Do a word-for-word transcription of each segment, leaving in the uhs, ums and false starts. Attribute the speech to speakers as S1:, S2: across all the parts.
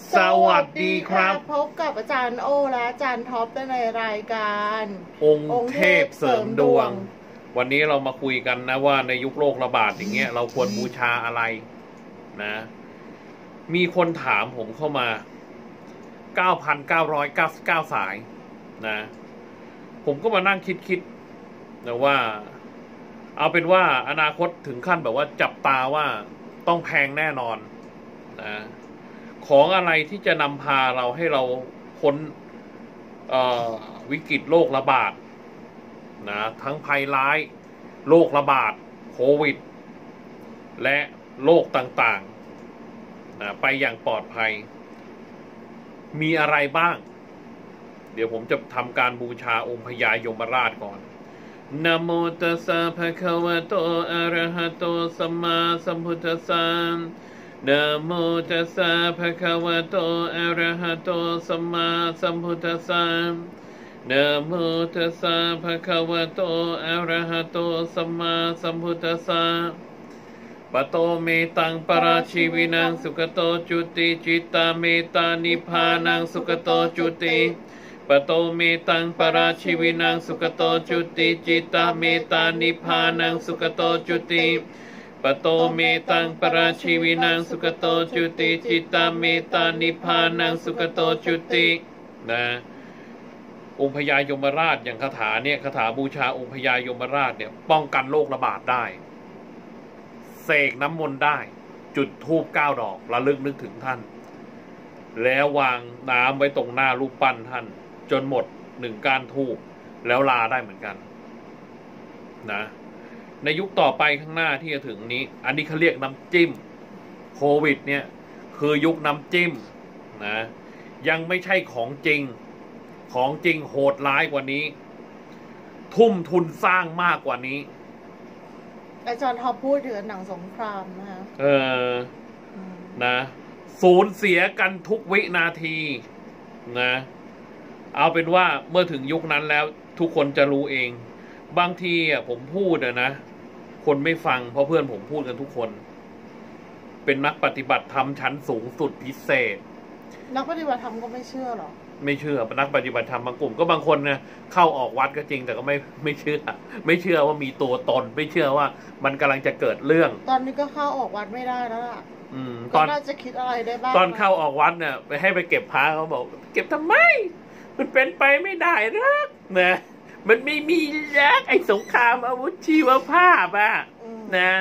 S1: สวัสดีครับ
S2: พบกับอาจารย์โอและอาจารย์ท็อปในรายการ
S1: องค์เทพเสริมดวงวันนี้เรามาคุยกันนะว่าในยุคโรคระบาดอย่างเงี้ยเราควรบูชาอะไรนะมีคนถามผมเข้ามา เก้าพันเก้าร้อยเก้าสิบเก้า สายนะผมก็มานั่งคิดๆนะว่าเอาเป็นว่าอนาคตถึงขั้นแบบว่าจับตาว่าต้องแพงแน่นอนนะของอะไรที่จะนำพาเราให้เราพ้นวิกฤตโรคระบาดนะทั้งภัยร้ายโรคระบาดโควิดและโรคต่างๆนะไปอย่างปลอดภัยมีอะไรบ้างเดี๋ยวผมจะทำการบูชาองค์พญายมราชก่อนนะโมตัสสะภะคะวะโตอะระหะโตสัมมาสัมพุทธัสสะนะโมตัสสะภะคะวะโตอะระหะโตสัมมาสัมพุทธัสสะนะโมตัสสะภะคะวะโตอะระหะโตสัมมาสัมพุทธัสสะปะโตเมตังปราชีวินังสุขโตจุติจิตตาเมตานิพพานังสุขโตจุติปะโตเมตังปราชีวินังสุขโตจุติจิตตาเมตานิพพานังสุขโตจุติปะโตเมตังปราชีวินังสุขโตจุติจิตตาเมตานิพพานังสุขโตจุตินะองค์พญายมราชอย่างคาถาเนี่ยคาถาบูชาองค์พญายมราชเนี่ยป้องกันโรคระบาดได้เสกน้ำมนต์ได้จุดธูปเก้าดอกระลึกนึกถึงท่านแล้ววางน้ำไว้ตรงหน้ารูปปั้นท่านจนหมดหนึ่งก้านธูปแล้วลาได้เหมือนกันนะในยุคต่อไปข้างหน้าที่จะถึงนี้อันนี้เขาเรียกน้ำจิ้มโควิดเนี่ยคือยุคน้ำจิ้มนะยังไม่ใช่ของจริงของจริงโหดร้ายกว่านี้ทุ่มทุนสร้างมากกว่านี้
S2: อาจารย์ท็อปพูดถึงหนังสงครามนะคะ
S1: เออนะสูญเสียกันทุกวินาทีนะเอาเป็นว่าเมื่อถึงยุคนั้นแล้วทุกคนจะรู้เองบางทีอ่ะผมพูดอะนะคนไม่ฟังเพราะเพื่อนผมพูดกันทุกคนเป็นนักปฏิบัติธรรมชั้นสูงสุดพิเศษ
S2: นักปฏิบัติธรรมก็ไม่เชื่อหรอ
S1: ไม่เชื่อเป็นนักปฏิบัติธรรมบางกลุ่มก็บางคนนะเข้าออกวัดก็จริงแต่ก็ไม่ไม่เชื่อไม่เชื่อว่ามีตัวตนไม่เชื่อว่ามันกำลังจะเกิดเรื่อง
S2: ตอนนี้ก็เข้าออกวัดไม่ได้แล้วล่ะ
S1: อืม
S2: ตอนน่าจะคิดอะไรได้บ้าง
S1: ตอนเข้าออกวัดเนี่ยไปให้ไปเก็บพระเขาบอกเก็บทำไมมันเป็นไปไม่ได้หรอกนะมันไม่มียักษ์ไอ้สงครามอาวุธชีวภาพอะนะ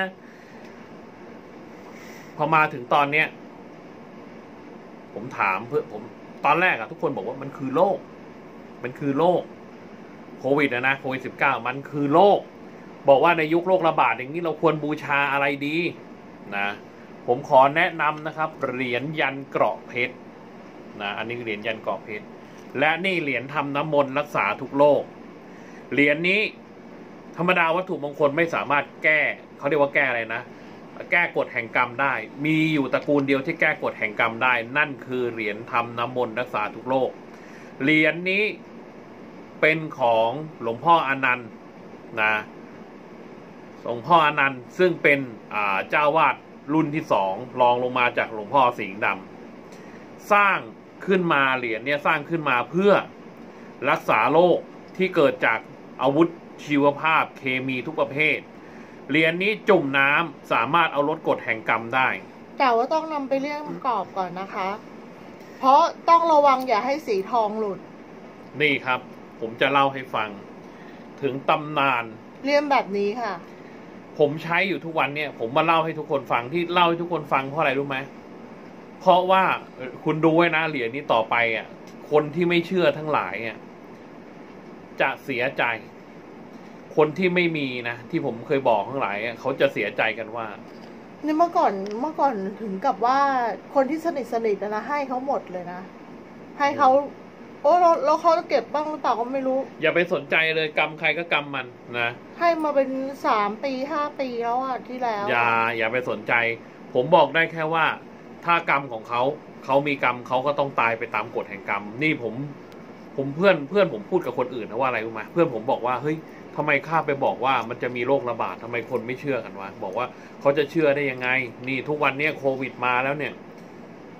S1: พอมาถึงตอนเนี้ยผมถามเพื่อผมตอนแรกอะทุกคนบอกว่ามันคือโรคมันคือโรคโควิดนะนะโควิดสิบเก้ามันคือโรคบอกว่าในยุคโรคระบาดอย่างนี้เราควรบูชาอะไรดีนะผมขอแนะนำนะครับเหรียญยันเกราะเพชรนะอันนี้เหรียญยันเกราะเพชรและนี่เหรียญทำน้ำมนต์รักษาทุกโรคเหรียญนี้ธรรมดาวัตถุมงคลไม่สามารถแก้เขาเรียกว่าแก้อะไรนะแก้กฎแห่งกรรมได้มีอยู่ตระกูลเดียวที่แก้กฎแห่งกรรมได้นั่นคือเหรียญทำน้ำมนต์รักษาทุกโรคเหรียญนี้เป็นของหลวงพ่ออนันต์นะหลวงพ่ออนันต์ซึ่งเป็นอ่าเจ้าวาดรุ่นที่สองรองลงมาจากหลวงพ่อสิงห์ดำสร้างขึ้นมาเหรียญเนี่ยสร้างขึ้นมาเพื่อรักษาโรคที่เกิดจากอาวุธชีวภาพเคมีทุกประเภทเหรียญนี้จุ่มน้ำสามารถเอาลดกฎแห่งกรรมได้
S2: แต่ว่าต้องนำไปเลี่ยมกรอบก่อนนะคะเพราะต้องระวังอย่าให้สีทองหลุด
S1: นี่ครับผมจะเล่าให้ฟังถึงตำนาน
S2: เลี่ยมแบบนี้ค่ะ
S1: ผมใช้อยู่ทุกวันเนี่ยผมมาเล่าให้ทุกคนฟังที่เล่าให้ทุกคนฟังเพราะอะไรรู้ไหมเพราะว่าคุณดูไว้นะเหรียญนี้ต่อไปอ่ะคนที่ไม่เชื่อทั้งหลายอ่ะจะเสียใจคนที่ไม่มีนะที่ผมเคยบอกทั้งหลายเขาจะเสียใจกันว่า
S2: นี่เมื่อก่อนเมื่อก่อนถึงกับว่าคนที่สนิทสนิทนะให้เขาหมดเลยนะให้เขาโอ้แล้วแล้วเขาเก็บบ้างหรือเปล่าก็ไม่รู้
S1: อย่าไปสนใจเลยกรรมใครก็กรรมมันนะ
S2: ให้มาเป็นสามปีห้าปีแล้วอ่ะที่แล้ว
S1: อย่าอย่าไปสนใจผมบอกได้แค่ว่าถ้ากรรมของเขาเขามีกรรมเขาก็ต้องตายไปตามกฎแห่งกรรมนี่ผมผมเพื่อนเพื่อนผมพูดกับคนอื่นนะว่าอะไรรู้ไหมเพื่อนผมบอกว่าเฮ้ยทำไมข้าไปบอกว่ามันจะมีโรคระบาดทำไมคนไม่เชื่อกันวะบอกว่าเขาจะเชื่อได้ยังไงนี่ทุกวันนี้โควิดมาแล้วเนี่ยค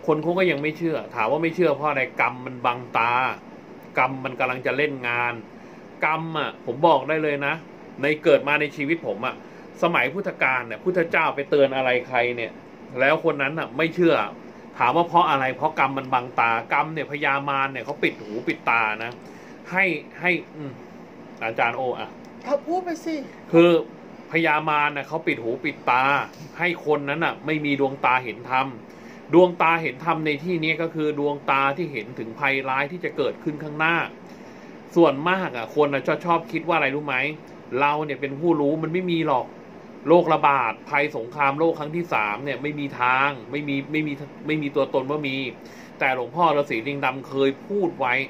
S1: คนเขาก็ยังไม่เชื่อถามว่าไม่เชื่อเพราะอะไรกรรมมันบังตา กรรมมันกำลังจะเล่นงาน กรรมอ่ะผมบอกได้เลยนะในเกิดมาในชีวิตผมอ่ะสมัยพุทธกาลเนี่ยพุทธเจ้าไปเตือนอะไรใครเนี่ยแล้วคนนั้นอ่ะไม่เชื่อถามว่าเพราะอะไรเพราะกรรมมันบังตากรรมเนี่ยพญามารเนี่ยเขาปิดหูปิดตานะให้ให้อืมอาจารย์โออ่ะ
S2: เขาพูดไปสิ
S1: คือพญามารน่ะเขาปิดหูปิดตาให้คนนั้นน่ะไม่มีดวงตาเห็นธรรมดวงตาเห็นธรรมในที่นี้ก็คือดวงตาที่เห็นถึงภัยร้ายที่จะเกิดขึ้นข้างหน้าส่วนมากอ่ะคนอ่ะชอบชอบคิดว่าอะไรรู้ไหมเราเนี่ยเป็นผู้รู้มันไม่มีหรอกโรคระบาดภัยสงครามโลกครั้งที่สามเนี่ยไม่มีทางไม่มีไม่มีไม่มีตัวตนว่ามีแต่หลวงพ่อฤาษีลิงดำเคยพูดไว้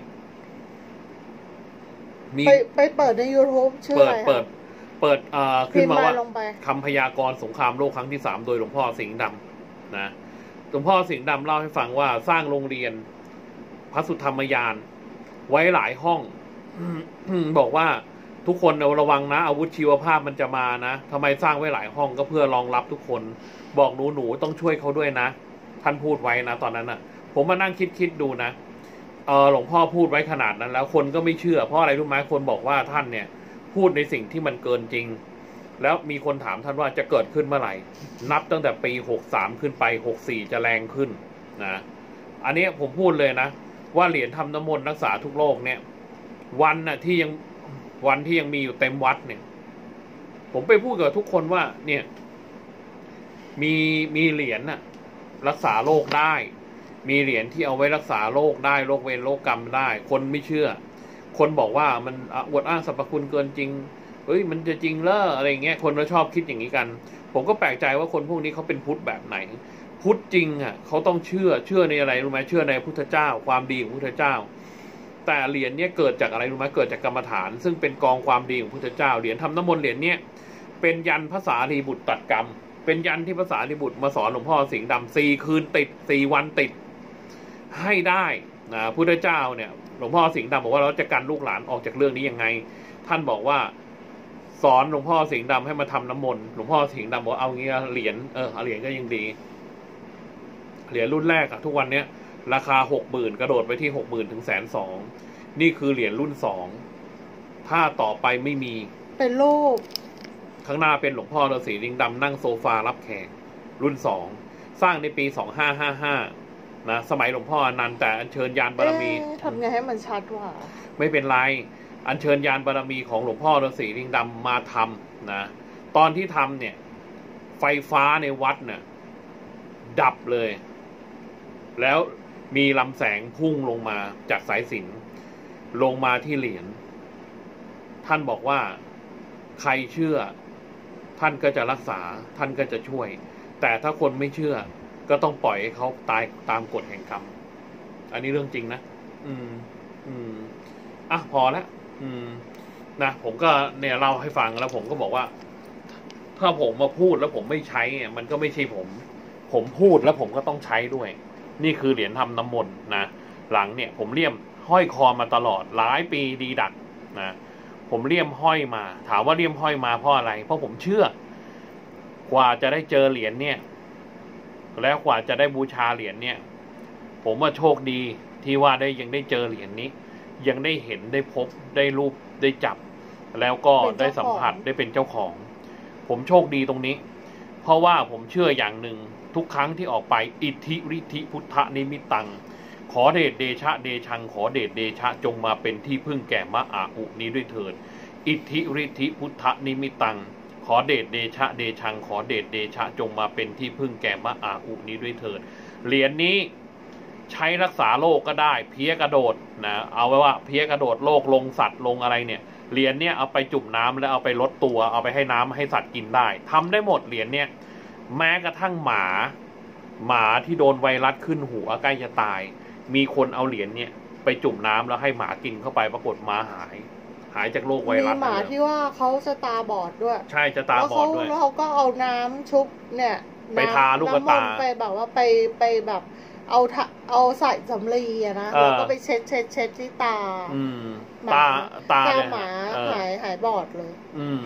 S2: มีไปไปเปิดใน YouTube ชื่ออะไร
S1: เปิดเปิดเอ่อขึ้นมาว่าคำพยากรณ์สงครามโลกครั้งที่สามโดยหลวงพ่อสิงห์ดำนะหลวงพ่อสิงห์ดำเล่าให้ฟังว่าสร้างโรงเรียนพระสุธรรมยานไว้หลายห้องบอกว่าทุกคนระวังนะอาวุธชีวภาพมันจะมานะทำไมสร้างไว้หลายห้องก็เพื่อรองรับทุกคนบอกหนูหนูต้องช่วยเขาด้วยนะท่านพูดไว้นะตอนนั้นน่ะผมมานั่งคิดคิดดูนะเออหลวงพ่อพูดไว้ขนาดนั้นแล้วคนก็ไม่เชื่อเพราะอะไรรู้ไหมคนบอกว่าท่านเนี่ยพูดในสิ่งที่มันเกินจริงแล้วมีคนถามท่านว่าจะเกิดขึ้นเมื่อไหร่นับตั้งแต่ปีหกสามขึ้นไปหกสี่จะแรงขึ้นนะอันนี้ผมพูดเลยนะว่าเหรียญทำน้ำมนต์รักษาทุกโรคเนี่ยวันน่ะที่ยังวันที่ยังมีอยู่เต็มวัดเนี่ยผมไปพูดกับทุกคนว่าเนี่ยมีมีเหรียญน่ะรักษาโรคได้มีเหรียญที่เอาไว้รักษาโรคได้โรคเวรโรคกรรมได้คนไม่เชื่อคนบอกว่ามันอวดอ้างสรรพคุณเกินจริงเฮ้ยมันจะจริงเหรออะไรเงี้ยคนก็ชอบคิดอย่างนี้กันผมก็แปลกใจว่าคนพวกนี้เขาเป็นพุทธแบบไหนพุทธจริงอ่ะเขาต้องเชื่อเชื่อในอะไรรู้ไหมเชื่อในพุทธเจ้าความดีของพุทธเจ้าแต่เหรียญเนี้ยเกิดจากอะไรรู้ไหมเกิดจากกรรมฐานซึ่งเป็นกองความดีของพุทธเจ้าเหรียญทำน้ำมนต์เหรียญเนี้ยเป็นยันภาษารีบุตรตัดกรรมเป็นยันที่ภาษารีบุตรมาสอนหลวงพ่อสิงห์ดำสี่คืนติดสี่วันติดให้ได้นะพุทธเจ้าเนี่ยหลวงพ่อสิงห์ดำบอกว่าเราจะกันลูกหลานออกจากเรื่องนี้ยังไงท่านบอกว่าสอนหลวงพ่อสิงห์ดำให้มาทำน้ำมนต์หลวงพ่อสิงห์ดำบอกเอางี้เหรียญเออเหรียญก็ยังดีเหรียญรุ่นแรกอะทุกวันเนี้ยราคาหกหมื่นกระโดดไปที่หกหมื่นถึงแสนสองนี่คือเหรียญรุ่นสองถ้าต่อไปไม่มี
S2: เป็นรูป
S1: ข้างหน้าเป็นหลวงพ่อฤาษีลิงดำนั่งโซฟารับแขกรุ่นสองสร้างในปีสองห้าห้าห้านะสมัยหลวงพ่ออนันต์แต่อัญเชิญยานบารมี
S2: ทำไงให้มันชัดวะ
S1: ไม่เป็นไรอัญเชิญยานบารมีของหลวงพ่อฤาษีลิงดำมาทำนะตอนที่ทำเนี่ยไฟฟ้าในวัดเนี่ยดับเลยแล้วมีลำแสงพุ่งลงมาจากสายสิญจน์ลงมาที่เหรียญท่านบอกว่าใครเชื่อท่านก็จะรักษาท่านก็จะช่วยแต่ถ้าคนไม่เชื่อก็ต้องปล่อยให้เขาตายตามกฎแห่งกรรมอันนี้เรื่องจริงนะอืมอืมอ่ะพอแล้วอืมนะผมก็เนี่ยเล่าให้ฟังแล้วผมก็บอกว่าถ้าผมมาพูดแล้วผมไม่ใช้เนี่ยมันก็ไม่ใช่ผมผมพูดแล้วผมก็ต้องใช้ด้วยนี่คือเหรียญทำน้ำมนต์นะหลังเนี่ยผมเลี่ยมห้อยคอมาตลอดหลายปีดีดักนะผมเลี่ยมห้อยมาถามว่าเลี่ยมห้อยมาเพราะอะไรเพราะผมเชื่อกว่าจะได้เจอเหรียญเนี่ยแล้วกว่าจะได้บูชาเหรียญเนี่ยผมว่าโชคดีที่ว่าได้ยังได้เจอเหรียญนี้ยังได้เห็นได้พบได้รูปได้จับแล้วก็ได้สัมผัสได้เป็นเจ้าของผมโชคดีตรงนี้เพราะว่าผมเชื่ออย่างหนึ่งทุกครั้งที่ออกไปอิทธิฤทธิพุทธนิมิตตังขอเดชเดชะเดชังขอเดชเดชะจงมาเป็นที่พึ่งแก่มะอาอุนี้ด้วยเถิดอิทธิฤทธิพุทธนิมิตตังขอเดชเดชะเดชังขอเดชเดชะจงมาเป็นที่พึ่งแก่มะอาอุนี้ด้วยเถิดเหรียญนี้ใช้รักษาโรคก็ได้เพี้ยกระโดดนะเอาไว้ว่าเพี้ยกระโดดโรคลงสัตว์ลงอะไรเนี่ยเหรียญเนี้ยเอาไปจุ่มน้ำแล้วเอาไปลดตัวเอาไปให้น้ำให้สัตว์กินได้ทำได้หมดเหรียญเนี้ยแม้กระทั่งหมาหมาที่โดนไวรัสขึ้นหัวใกล้จะตายมีคนเอาเหรียญเนี่ยไปจุ่มน้ำแล้วให้หมากินเข้าไปปรากฏหมาหายหายจากโรคไวรัส
S2: มีหมาที่ว่าเขาจะตาบอดด้วย
S1: ใช่จะตาบอดด้วย
S2: แล้วเขาก็เอาน้ำชุบเนี่ย
S1: ไปทาลูกตา
S2: ไปแบบว่าไปไปแบบเอาเอาใส่สำลีอะนะแล้วก็ไปเช็ดเช็ดเช็ดที่ตา
S1: ตาตา
S2: หมาหายหายบอดเลย
S1: อืม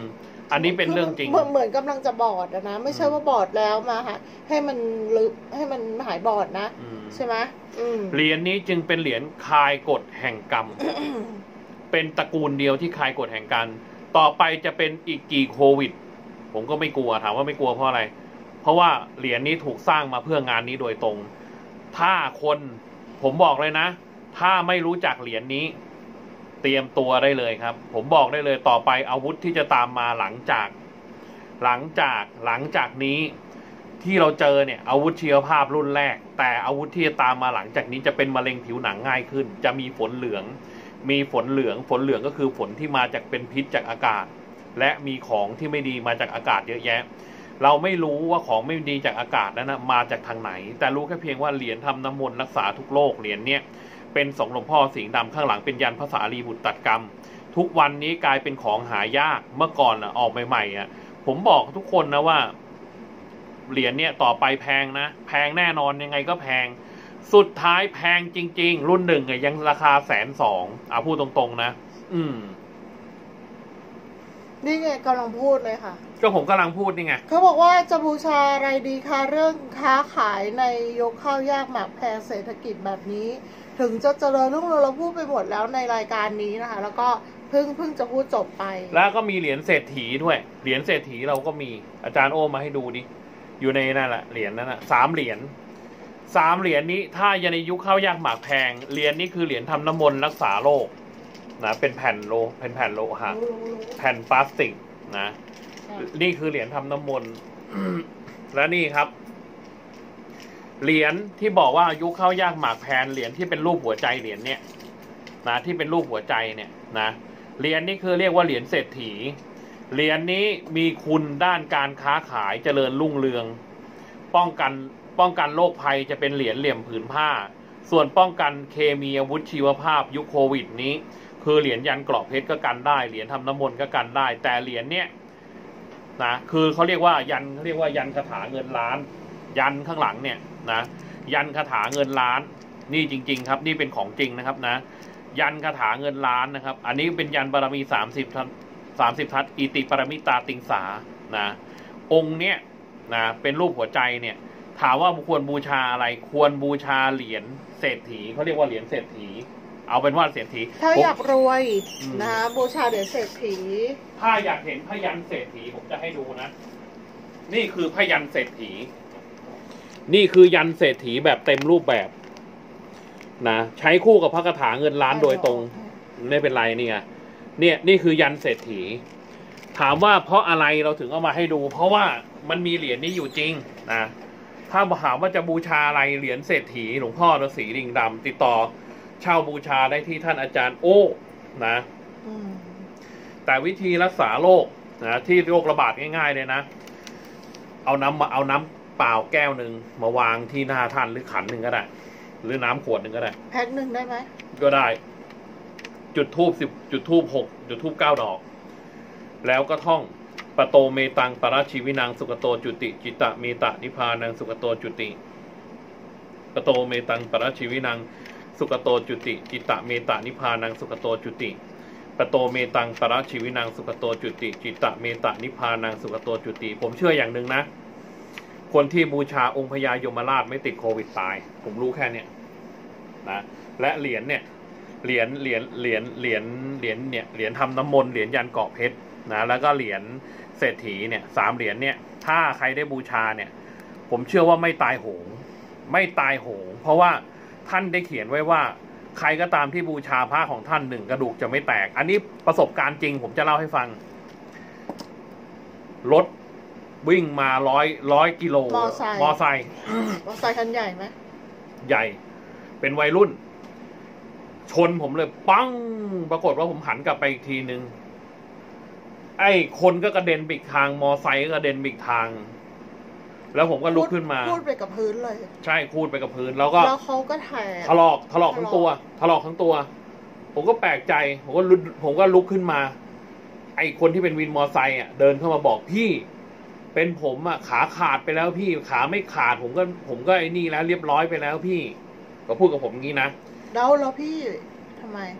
S1: อันนี้เป็นเรื่องจริง
S2: เหมือนกำลังจะบอดนะไม่ใช่ว่าบอดแล้วมาค่ะให้มันลึกให้มันหายบอดนะใช่ไหม
S1: เหรียญนี้จึงเป็นเหรียญคลายกฎแห่งกรรม เป็นตระกูลเดียวที่คลายกฎแห่งกรรมต่อไปจะเป็นอีกกี่โควิดผมก็ไม่กลัวถามว่าไม่กลัวเพราะอะไรเพราะว่าเหรียญนี้ถูกสร้างมาเพื่องานนี้โดยตรงถ้าคนผมบอกเลยนะถ้าไม่รู้จักเหรียญนี้เตรียมตัวได้เลยครับผมบอกได้เลยต่อไปอาวุธที่จะตามมาหลังจากหลังจากหลังจากนี้ที่เราเจอเนี่ยอาวุธชีวภาพรุ่นแรกแต่อาวุธที่จะตามมาหลังจากนี้จะเป็นมะเร็งผิวหนังง่ายขึ้นจะมีฝนเหลืองมีฝนเหลืองฝนเหลืองก็คือฝนที่มาจากเป็นพิษจากอากาศและมีของที่ไม่ดีมาจากอากาศเยอะแยะเราไม่รู้ว่าของไม่ดีจากอากาศนั้นนะมาจากทางไหนแต่รู้แค่เพียงว่าเหรียญทำน้ำมนต์รักษาทุกโรคเหรียญเนี้ยเป็นสองหลวงพ่อสิงห์ดำข้างหลังเป็นยันพระสารีบุตรตัดกรรมทุกวันนี้กลายเป็นของหายากเมื่อก่อนอ่ะออกใหม่ๆอ่ะผมบอกทุกคนนะว่าเหรียญเนี้ยต่อไปแพงนะแพงแน่นอนยังไงก็แพงสุดท้ายแพงจริงๆรุ่นหนึ่งอ่ะยังราคาแสนสองอ่ะพูดตรงๆนะอืม
S2: นี่ไงกำลังพูดเลยค่ะ
S1: ก็ผมกำลังพูดนี่ไง
S2: เขาบอกว่าจะบูชาอะไรดีคะเรื่องค้าขายในยกข้าวยากหมากแพงเศรษฐกิจแบบนี้ถึงจะเจริญรุ่งเรืองเราพูดไปหมดแล้วในรายการนี้นะคะแล้วก็เพิ่งเพิ่งจะพูดจบไป
S1: แล้วก็มีเหรียญเศรษฐีด้วยเหรียญเศรษฐีเราก็มีอาจารย์โอมาให้ดูดิอยู่ในนั่นแหละเหรียญนั้นนะสามเหรียญสามเหรียญนี้ถ้ายังในยุคข้าวยากหมากแพงเหรียญนี้คือเหรียญทำน้ำมนต์รักษาโรคนะเป็นแผ่นโลเป็นแผ่นโลหะแผ่นพลาสติกนะนี่คือเหรียญทำน้ำมนต์ และนี่ครับเหรียญที่บอกว่าอายุเข้ายากหมากแพงเหรียญที่เป็นรูปหัวใจเหรียญเนี่ยนะที่เป็นรูปหัวใจเนี่ยนะเหรียญนี้คือเรียกว่าเหรียญเศรษฐีเหรียญนี้มีคุณด้านการค้าขายเจริญรุ่งเรืองป้องกันป้องกันโรคภัยจะเป็นเหรียญเหลี่ยมผืนผ้าส่วนป้องกันเคมีอาวุธชีวภาพยุคโควิดนี้คือเหรียญยันเกราะเพชรก็กันได้เหรียญทำน้ำมนต์ก็กันได้แต่เหรียญเนี้ยนะคือเขาเรียกว่ายันเขาเรียกว่ายันคาถาเงินล้านยันข้างหลังเนี่ยนะยันคาถาเงินล้านนี่จริงๆครับนี่เป็นของจริงนะครับนะยันคาถาเงินล้านนะครับอันนี้เป็นยันบารมีสามสิบสามสิบทัศอิติปรมิตาติงสานะองค์เนี้ยนะเป็นรูปหัวใจเนี่ยถามว่าควรบูชาอะไรควรบูชาเหรียญเศรษฐีเขาเรียกว่าเหรียญเศรษฐีเอาเป็นว่าเศรษฐี
S2: ถ้าอยากรวยนะบูชาเหรียญเศรษฐี
S1: ถ้าอยากเห็นพยัญชนะเศรษฐีผมจะให้ดูนะนี่คือพยัญชนะเศรษฐีนี่คือยันเศรษฐีแบบเต็มรูปแบบนะใช้คู่กับพระคาถาเงินล้านโดยตรงไม่เป็นไรนี่ไงเนี่ยนี่คือยันเศรษฐีถามว่าเพราะอะไรเราถึงเอามาให้ดูเพราะว่ามันมีเหรียญนี้อยู่จริงนะถ้าถามว่าจะบูชาอะไรเหรียญเศรษฐีหลวงพ่อฤาษีลิงดำติดต่อเช่าบูชาได้ที่ท่านอาจารย์โอ้นะแต่วิธีรักษาโรคนะที่โรคระบาดง่ายๆเลยนะเอาน้ำมาเอาน้ำเปล่าแก้วหนึ่งมาวางที่หน้าท่านหรือขันหนึ่งก็ได้หรือน้ำขวดหนึ่งก็ได้
S2: แพ็คหนึ่งได้ไหม
S1: ก็ได้จุดธูปสิบจุดธูปหกจุดธูปเก้าดอกแล้วก็ท่องปโตเมตังปราชีวินังสุกโตจุติจิตตะเมตะนิพานังสุกโตจุติปโตเมตังปราชีวินังสุกโตจุติจิตตะเมตะนิพานังสุกโตจุติปโตเมตังปราชีวินังสุกโตจุติจิตตะเมตะนิพานังสุกโตจุติผมเชื่ออย่างหนึ่งนะคนที่บูชาองค์พญายมราชไม่ติดโควิดตายผมรู้แค่เนี้ยนะและเหรียญเนี่ยเหรียญเหรียญเหรียญเหรียญเหรียญเนี่ยเหรียญทำน้ำมนต์เหรียญยันเกาะเพชรนะแล้วก็เหรียญเศรษฐีเนี่ยสามเหรียญเนี่ยถ้าใครได้บูชาเนี่ยผมเชื่อว่าไม่ตายโหงไม่ตายโหงเพราะว่าท่านได้เขียนไว้ว่าใครก็ตามที่บูชาพระของท่านหนึ่งกระดูกจะไม่แตกอันนี้ประสบการณ์จริงผมจะเล่าให้ฟังรถวิ่งมาร้อยร้อยกิโลมอไซค์มอไซค์
S2: มอไซค์คันใหญ่ไหม
S1: ใหญ่เป็นวัยรุ่นชนผมเลยปั้งปรากฏว่าผมหันกลับไปอีกทีนึงไอ้คนก็กระเด็นไปอีกทางมอไซค์ก็กระเด็นไปอีกทางแล้วผมก็ลุกขึ้นมา
S2: พูดไปกับพื้นเลย
S1: ใช่พูดไปกับพื้นแล้วก็
S2: แล้วเขาก็แทง
S1: ถลอกถลอกทั้งตัวถลอกทั้งตัวผมก็แปลกใจผมก็ผมก็ลุกขึ้นมาไอ้คนที่เป็นวินมอไซค์อ่ะเดินเข้ามาบอกพี่เป็นผมอ่ะขาขาดไปแล้วพี่ขาไม่ขาดผมก็ผมก็ไอ้นี่แล้วเรียบร้อยไปแล้วพี่ก็พูดกับผมงี้นะ
S2: แล้วแล้วพี่ทำไม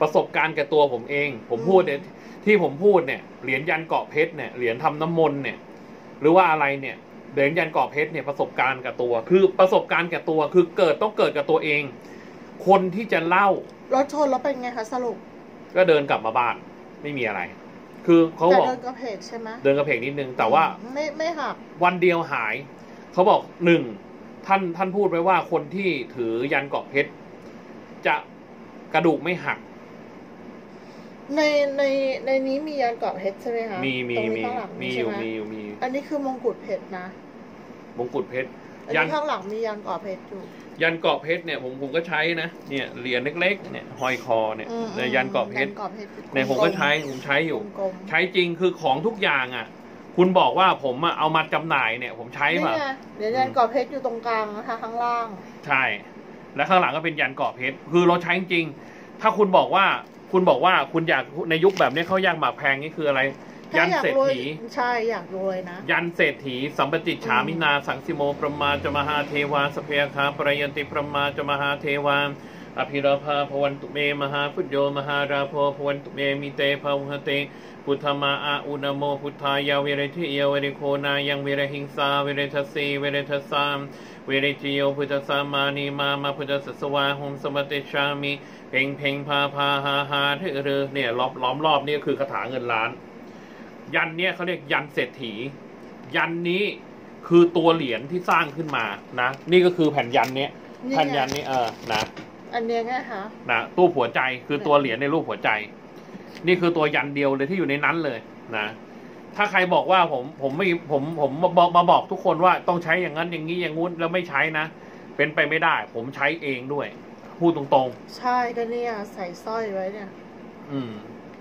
S1: ประสบการณ์แก่ตัวผมเองผมพูดเนี่ยที่ผมพูดเนี่ยเหรียญยันเกาะเพชรเนี่ยเหรียญทำน้ำมนต์เนี่ยหรือว่าอะไรเนี่ยเหรียญยันเกาะเพชรเนี่ยประสบการณ์กับตัวคือประสบการณ์แก่ตัวคือเกิดต้องเกิดกับตัวเองคนที่จะเล่าร
S2: ถชนแล้วเป็นไงคะสรุป
S1: ก็เดินกลับมาบ้านไม่มีอะไรคือเขาบอก
S2: เดินกระเพกใช่ไหม
S1: เดินกระเพกนิดนึงแต่ว่า
S2: ไม่ไม่หัก
S1: วันเดียวหายเขาบอกหนึ่งท่านท่านพูดไว้ว่าคนที่ถือยันเกาะเพชรจะกระดูกไม่หัก
S2: ในในในนี้มียันเกาะเพชรใช่ไหมคะ
S1: มีมีมีมีอยู่มีอยู่มี
S2: อันนี้คือมงกุฎเพชรนะ
S1: มงกุฎเพชร
S2: ยันข้างหลังมียันเกาะเพชรอยู่
S1: ยันเกาะเพชรเนี่ยผมผมก็ใช้นะเนี่ยเหรียญเล็กๆเนี่ยห้อยคอเนี่ยในยันเกาะเพชรเนี่ยผมก็ใช้ผมใช้อยู่ใช้จริงคือของทุกอย่างอ่ะคุณบอกว่าผมเอามาจำหน่ายเนี่ยผมใช้ป่ะ
S2: เดี๋ยวยันเกาะเพชรอยู่ตรงกลางนะคะข้างล่าง
S1: ใช่และข้างหลังก็เป็นยันเกาะเพชรคือเราใช้จริงถ้าคุณบอกว่าคุณบอกว่าคุณอยากในยุคแบบนี้เขายากหมากแพงนี่คืออะไรยันเศรษฐี
S2: ใช่อยากรวยนะ
S1: ยันเศรษฐีสัมปติฉามินาสังสิโมประมาจมหาเทวาสเพคาปรยันติประมาจมหาเทวาอภิราภาภวันตุเมมหาพุทโยมหาราโพภวันตุเมมิเตภาวหเตพุทธมาอาอุณโมพุทธายาเวรทิเยเวริโคนายังเวรหิงสาเวรทัสสีเวรทัสสามเวรจิโยพุทธสามานีมามาพุทธสัสวาหงสมติชามิเพ่งเพ่งพาพาหาหาเทเรเนี่ยล้อมล้อมรอบนี่คือคาถาเงินล้านยันเนี่ยเขาเรียกยันเศรษฐียันนี้คือตัวเหรียญที่สร้างขึ้นมานะนี่ก็คือแผ่นยันเนี้ยแผ่นยันนี้เออนะ
S2: อันเนี้ยไงคะ
S1: นะตู้หัวใจคือตัวเหรียญในรูปหัวใจนี่คือตัวยันเดียวเลยที่อยู่ในนั้นเลยนะถ้าใครบอกว่าผมผมไม่ผมผมมาบอกมาบอกทุกคนว่าต้องใช้อย่างนั้นอย่างนี้อย่างงู้นแล้วไม่ใช้นะเป็นไปไม่ได้ผมใช้เองด้วยพูดตรง
S2: ๆใช่ก็เนี่ยใส่สร้อยไว้เนี่ย
S1: อืม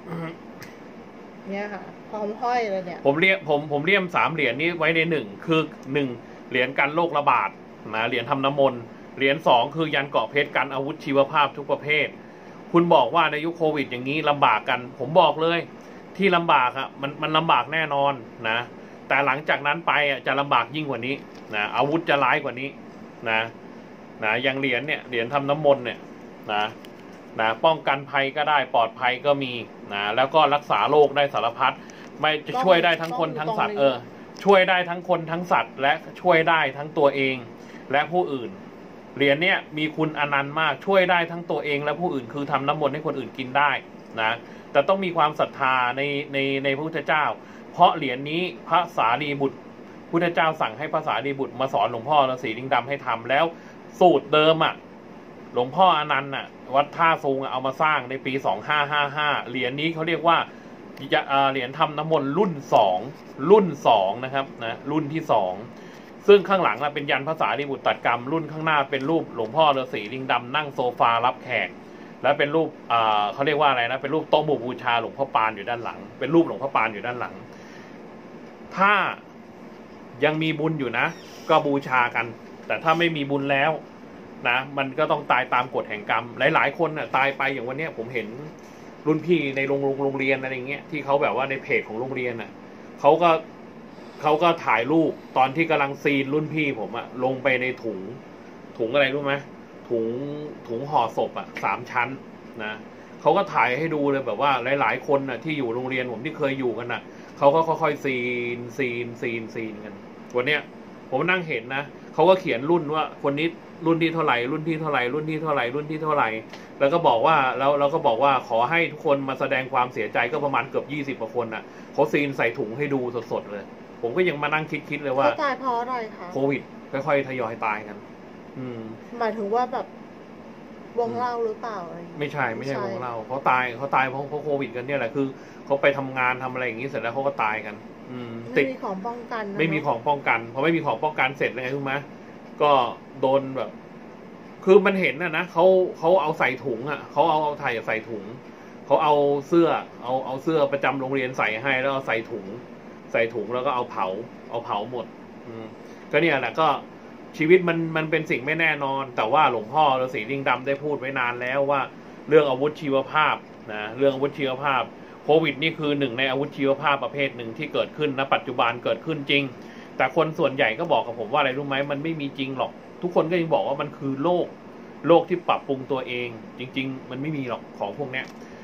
S2: เนี่ยค่ะพร้อมห้อยเลยเนี่ย
S1: ผมเรียกผมผมเรียมสามเหรียญนี้ไว้ในหนึ่งคือหนึ่งเหรียญกันโรคระบาดนะเหรียญทำน้ำมนต์เหรียญสองคือยันเกาะเพชรกันอาวุธชีวภาพทุกประเภทคุณบอกว่าในยุคโควิดอย่างนี้ลำบากกันผมบอกเลยที่ลำบากอ่ะมันมันลำบากแน่นอนนะแต่หลังจากนั้นไปอ่ะจะลำบากยิ่งกว่านี้นะอาวุธจะร้ายกว่านี้นะนะอย่างเหรียญเนี่ยเหรียญทำน้ำมนต์เนี่ยนะนะป้องกันภัยก็ได้ปลอดภัยก็มีนะแล้วก็รักษาโรคได้สารพัดไม่จะช่วยได้ทั้งคนทั้งสัตว์เออช่วยได้ทั้งคนทั้งสัตว์และช่วยได้ทั้งตัวเองและผู้อื่นเหรียญเนี่ยมีคุณอนันต์มากช่วยได้ทั้งตัวเองและผู้อื่นคือทำน้ำมนต์ให้คนอื่นกินได้นะแต่ต้องมีความศรัทธาในในในพระพุทธเจ้าเพราะเหรียญนี้พระสารีบุตรพุทธเจ้าสั่งให้พระสารีบุตรมาสอนหลวงพ่อฤาษีลิงดำให้ทำแล้วสูตรเดิมอ่ะหลวงพ่ออนันต์น่ะวัดท่าซูงเอามาสร้างในปีสองห้าห้าห้าเหรียญนี้เขาเรียกว่าเหรียญทำน้ำมนต์รุ่นสองรุ่นสองนะครับนะรุ่นที่สองซึ่งข้างหลังเป็นยันพระสารีบุตรตัดกรรมรุ่นข้างหน้าเป็นรูปหลวงพ่อฤาษีลิงดำนั่งโซฟารับแขกและเป็นรูปเขาเรียกว่าอะไรนะเป็นรูปโต๊ะหมู่บูชาหลวงพ่อปานอยู่ด้านหลังเป็นรูปหลวงพ่อปานอยู่ด้านหลังถ้ายังมีบุญอยู่นะก็บูชากันแต่ถ้าไม่มีบุญแล้วนะมันก็ต้องตายตามกฎแห่งกรรมหลายๆคนน่ะตายไปอย่างวันนี้ผมเห็นรุ่นพี่ในโรงโรงเรียนอะไรเงี้ยที่เขาแบบว่าในเพจของโรงเรียนน่ะเขาก็เขาก็ถ่ายรูปตอนที่กำลังซีนรุ่นพี่ผมอะลงไปในถุงถุงอะไรรู้ไหมถุงถุงห่อศพอะสามชั้นนะเขาก็ถ่ายให้ดูเลยแบบว่าหลายๆคนน่ะที่อยู่โรงเรียนผมที่เคยอยู่กันน่ะเขาก็ค่อยๆซีนซีนซีนซีนกันวันเนี้ยผมนั่งเห็นนะเขาก็เขียนรุ่นว่าคนนี้รุ่นที่เท่าไหร่รุ่นที่เท่าไหร่รุ่นที่เท่าไหร่รุ่นที่เท่าไหร่แล้วก็บอกว่าแล้วเราก็บอกว่าขอให้ทุกคนมาแสดงความเสียใจก็ประมาณเกือบยี่สิบกว่าคนน่ะเขาซีนใส่ถุงให้ดูสดๆเลยผมก็ยังมานั่งคิดๆเลยว่า
S2: ตายเพราะอะไรคะ
S1: โควิดค่อยๆทยอยตายกันอืม
S2: หมายถึงว่าแบบวงเล่าหรือเปล่าอะไร
S1: ไม่ใช่ไม่ใช่วงเล่าเขาตายเขาตายเพราะเพราะโควิดกันเนี่ยแหละคือเขาไปทำงานทำอะไรอย่างนี้เสร็จแล้วเขาก็ตายกันอืม
S2: ไม่มีของป้องกัน
S1: ไม่มีของป้องกันพอไม่มีของป้องกันเสร็จแล้วไงรู้ไหมก็โดนแบบคือมันเห็นนะนะเขาเขาเอาใส่ถุงอ่ะเขาเอาเอาไถ่ใส่ถุงเขาเอาเสื้อเอาเอาเสื้อประจำโรงเรียนใส่ให้แล้วเอาใส่ถุงใส่ถุงแล้วก็เอาเผาเอาเผาหมดอืมก็เนี่ยแหละก็ชีวิตมันมันเป็นสิ่งไม่แน่นอนแต่ว่าหลวงพ่อฤาษีลิงดำได้พูดไว้นานแล้วว่าเรื่องอาวุธชีวภาพนะเรื่องอาวุธชีวภาพโควิดนี่คือหนึ่งในอาวุธชีวภาพประเภทหนึ่งที่เกิดขึ้นณปัจจุบันเกิดขึ้นจริงแต่คนส่วนใหญ่ก็บอกกับผมว่าอะไรรู้ไหมมันไม่มีจริงหรอกทุกคนก็ยังบอกว่ามันคือโลกโลกที่ปรับปรุงตัวเองจริงๆมันไม่มีหรอกของพวกเนี้ย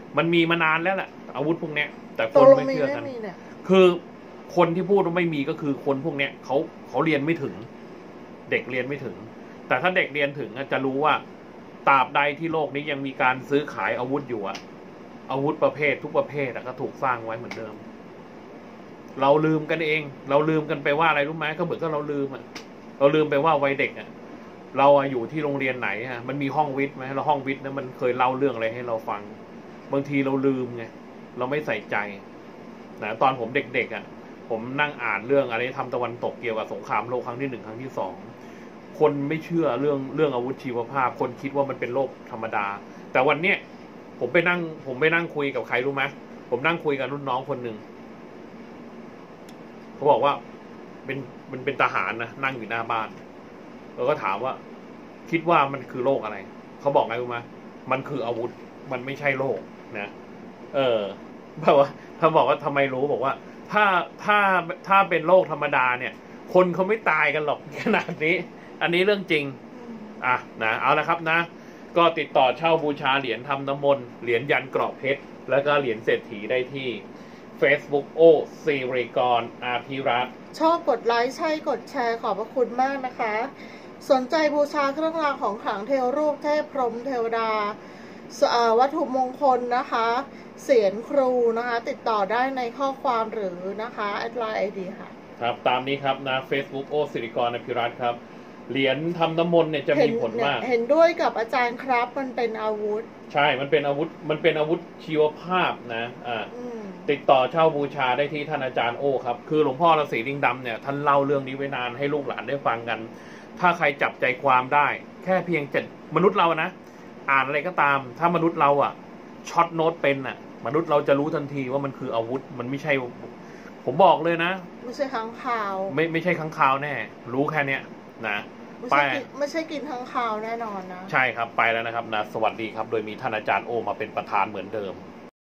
S1: มันมีมานานแล้วแหละอาวุธพวกเนี้ยแต่ค
S2: ตก
S1: น
S2: ลง
S1: ไม่
S2: มี
S1: เชื่อ
S2: ไม่
S1: กัน
S2: มีเนี่ย
S1: คือคนที่พูดว่าไม่มีก็คือคนพวกเนี้ยเขาเขาเรียนไม่ถึง เด็กเรียนไม่ถึง แต่ถ้าเด็กเรียนถึงจะรู้ว่าตราบใดที่โลกนี้ยังมีการซื้อขายอาวุธอยู่อะอาวุธประเภททุกประเภทก็ถูกสร้างไว้เหมือนเดิม เราลืมกันเอง เราลืมกันไปว่าอะไรรู้ไหมก็เหมือนกับเราลืมอะเราลืมไปว่าวัยเด็กอะเราอยู่ที่โรงเรียนไหนฮะมันมีห้องวิทย์ไหมเราห้องวิทย์นั้นมันเคยเล่าเรื่องอะไรให้เราฟังบางทีเราลืมไงเราไม่ใส่ใจนะตอนผมเด็กๆอ่ะผมนั่งอ่านเรื่องอะไรทำตะวันตกเกี่ยวกับสงครามโลกครั้งที่หนึ่งครั้งที่สองคนไม่เชื่อเรื่องเรื่องอาวุธชีวภาพคนคิดว่ามันเป็นโลกธรรมดาแต่วันเนี้ยผมไปนั่งผมไปนั่งคุยกับใครรู้ไหมผมนั่งคุยกับรุ่นน้องคนหนึ่งเขาบอกว่าเป็นมันเป็นทหารนะนั่งอยู่หน้าบ้านแล้วก็ถามว่าคิดว่ามันคือโลกอะไรเขาบอกไงรู้ไหมมันคืออาวุธมันไม่ใช่โลกนะเออแบบว่าเขาบอกว่าทำไมรู้บอกว่าถ้าถ้าถ้าเป็นโลกธรรมดาเนี่ยคนเขาไม่ตายกันหรอกขนาดนี้อันนี้เรื่องจริงอ่ะนะเอาละครับนะก็ติดต่อเช่าบูชาเหรียญทำน้ำมนต์เหรียญยันกรอบเพชรแล้วก็เหรียญเศรษฐีได้ที่ Facebook โอสิริกรอาภิรัตน์
S2: ชอบกดไลค์ใช่กดแชร์ขอบพระคุณมากนะคะสนใจบูชาเครื่องรางของขลังเทวรูปเทพพรหมเทวดาวัตถุมงคลนะคะเสียงครูนะคะติดต่อได้ในข้อความหรือนะคะแอดไลน์ไอดีค่ะ
S1: ครับตามนี้ครับนะ Facebook โอสิริกรอาภิรัตน์ครับเหรียญทำน้ำมนต์เนี่ยจะมีผลมาก
S2: เห็นด้วยกับอาจารย์ครับมันเป็นอาวุธ
S1: ใช่มันเป็นอาวุธมันเป็นอาวุธชีวภาพนะอ่าติดต่อเช่าบูชาได้ที่ท่านอาจารย์โอครับคือหลวงพ่อฤาษีลิงดำเนี่ยท่านเล่าเรื่องนี้ไว้นานให้ลูกหลานได้ฟังกันถ้าใครจับใจความได้แค่เพียงเจ็ดมนุษย์เรานะอ่านอะไรก็ตามถ้ามนุษย์เราอ่ะช็อตโน้ตเป็นอ่ะมนุษย์เราจะรู้ทันทีว่ามันคืออาวุธมันไม่ใช่ผมบอกเลยนะ
S2: ไม่ใช่ค้างคาว
S1: ไม่ไม่ใช่ค้างคาวแน่รู้แค่เนี้ยนะ
S2: ไปไม่ใช่กินค้างคาวแน่นอนนะ
S1: ใช่ครับไปแล้วนะครับนะสวัสดีครับโดยมีท่านอาจารย์โอมาเป็นประธานเหมือนเดิม